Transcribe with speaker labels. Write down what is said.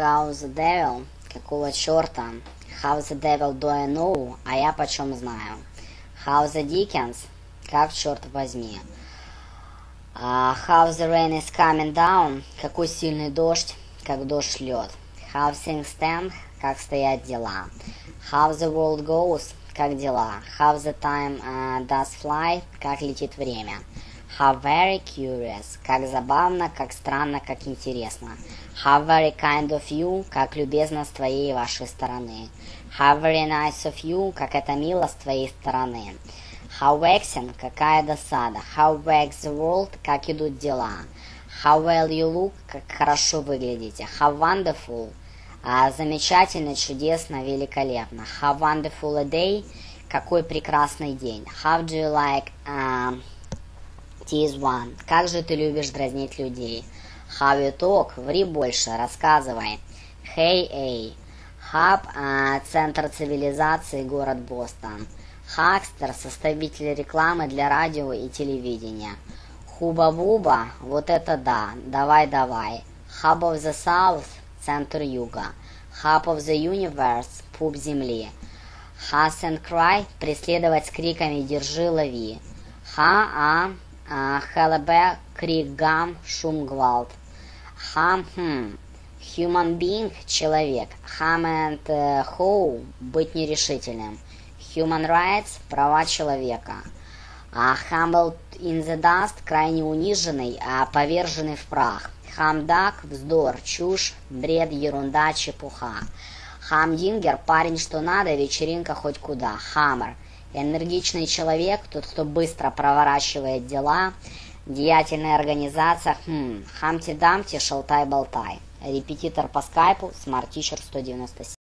Speaker 1: How the devil? Какого черта? How the devil do I know? А я почем знаю? How the Dickens? Как черт возьми? How the rain is coming down? Какой сильный дождь? Как дождь лед. How things stand? Как стоят дела. How the world goes? Как дела. How the time does fly? Как летит время. How very curious. Как забавно, как странно, как интересно. How very kind of you. Как любезно с твоей и вашей стороны. How very nice of you. Как это мило с твоей стороны. How vexing. Какая досада. How vex the world. Как идут дела. How well you look. Как хорошо выглядите. How wonderful. Замечательно, чудесно, великолепно. How wonderful a day. Какой прекрасный день. How do you like tease one? Как же ты любишь дразнить людей. How you talk? Ври больше, рассказывай. Hey, эй. Hub, центр цивилизации, город Бостон. Huckster, составитель рекламы для радио и телевидения. Хуба-буба, вот это да, давай-давай. Hub of the South, центр юга. Hub of the Universe, пуп земли. Hus and cry, преследовать с криками «Держи, лови». Хелебе, крик, гам, шум, гвалт. Human being, человек. Ham and how, быть нерешительным. Human rights, права человека. Humbled in the dust, крайне униженный, поверженный в прах. Хамдак, вздор, чушь, бред, ерунда, чепуха. Хамдингер, парень что надо, вечеринка хоть куда. Хаммер, энергичный человек, тот, кто быстро проворачивает дела. Деятельная организация. Хамти-дамти, шалтай-болтай. Репетитор по скайпу, Smart Teacher 197.